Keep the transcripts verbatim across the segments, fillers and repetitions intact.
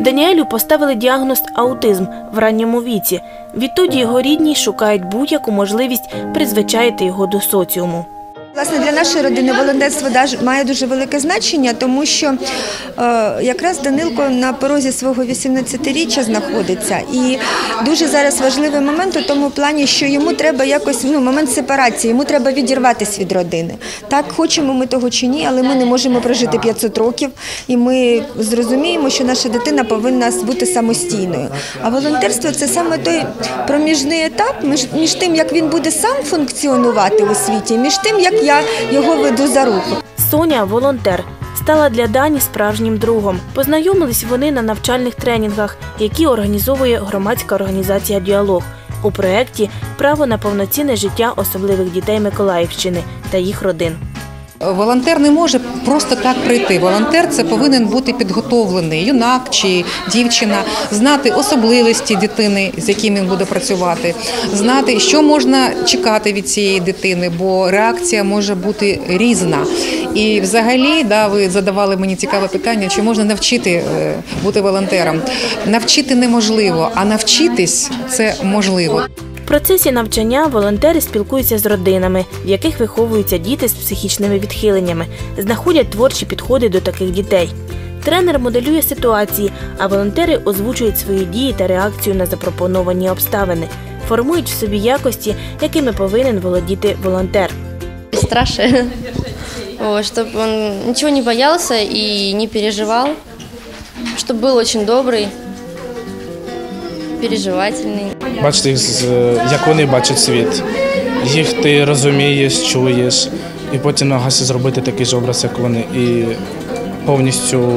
Даніелю поставили діагноз аутизм в ранньому віці. Відтоді його рідні шукають будь-яку можливість призвичаїти його до соціуму. Власне, для нашої родини волонтерство має дуже велике значення, тому що е, якраз Данилко на порозі свого вісімнадцятиріччя знаходиться. І дуже зараз важливий момент у тому плані, що йому треба якось, ну, момент сепарації, йому треба відірватися від родини. Так, хочемо ми того чи ні, але ми не можемо прожити п'ятсот років, і ми зрозуміємо, що наша дитина повинна бути самостійною. А волонтерство – це саме той проміжний етап між, між тим, як він буде сам функціонувати у світі, між тим, як я його веду за руку. Соня – волонтер. Стала для Дані справжнім другом. Познайомились вони на навчальних тренінгах, які організовує громадська організація «Діалог» у проєкті «Право на повноцінне життя особливих дітей Миколаївщини та їх родин». Волонтер не може просто так прийти. Волонтер – це повинен бути підготовлений юнак чи дівчина, знати особливості дитини, з яким він буде працювати, знати, що можна чекати від цієї дитини, бо реакція може бути різна. І взагалі, да, ви задавали мені цікаве питання, чи можна навчити бути волонтером. Навчити неможливо, а навчитись – це можливо. В процесі навчання волонтери спілкуються з родинами, в яких виховуються діти з психічними відхиленнями, знаходять творчі підходи до таких дітей. Тренер моделює ситуації, а волонтери озвучують свої дії та реакцію на запропоновані обставини, формують в собі якості, якими повинен володіти волонтер. Страшно, щоб він нічого не боявся і не переживав, щоб був дуже добрий, переживательний. Бачити, як вони бачать світ. Їх ти розумієш, чуєш, і потім намагайся зробити такий ж образ, як вони. І повністю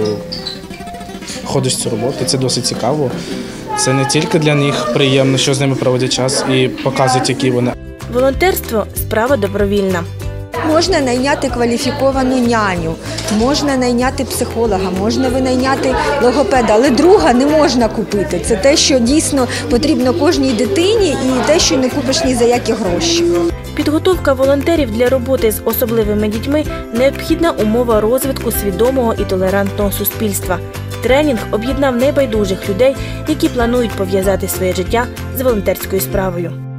ходиш цю роботу. Це досить цікаво. Це не тільки для них приємно, що з ними проводять час і показують, які вони. Волонтерство – справа добровільна. Можна найняти кваліфіковану няню, можна найняти психолога, можна винайняти логопеда, але друга не можна купити. Це те, що дійсно потрібно кожній дитині і те, що не купиш ні за які гроші. Підготовка волонтерів для роботи з особливими дітьми – необхідна умова розвитку свідомого і толерантного суспільства. Тренінг об'єднав небайдужих людей, які планують пов'язати своє життя з волонтерською справою.